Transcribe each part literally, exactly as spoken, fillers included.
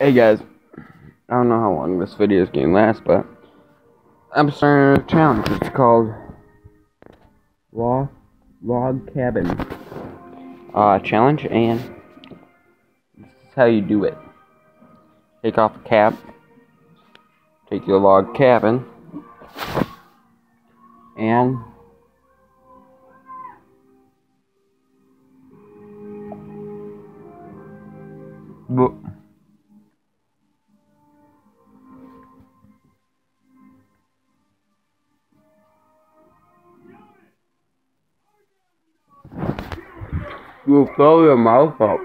Hey guys, I don't know how long this video is going to last, but I'm starting a challenge. It's called Log Log Cabin uh, Challenge, and this is how you do it. Take off the cap, take your log cabin, and boop. You fill your mouth up.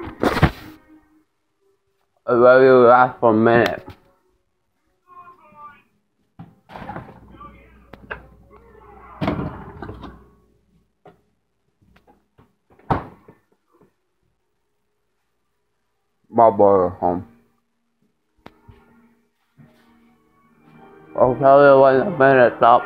It will last for a minute. My boy is home. I'll tell you when the minute's up.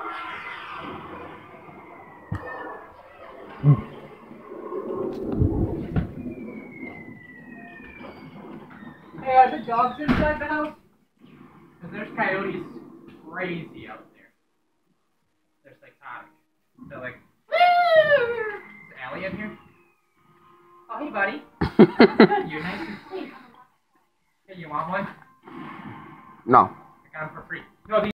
Hey, are the dogs inside the house? Because there's coyotes crazy out there. They're psychotic. They're like, is Allie in here? Oh, hey, buddy. You're nice and sweet. Hey, you want one? No. I got them for free. No, these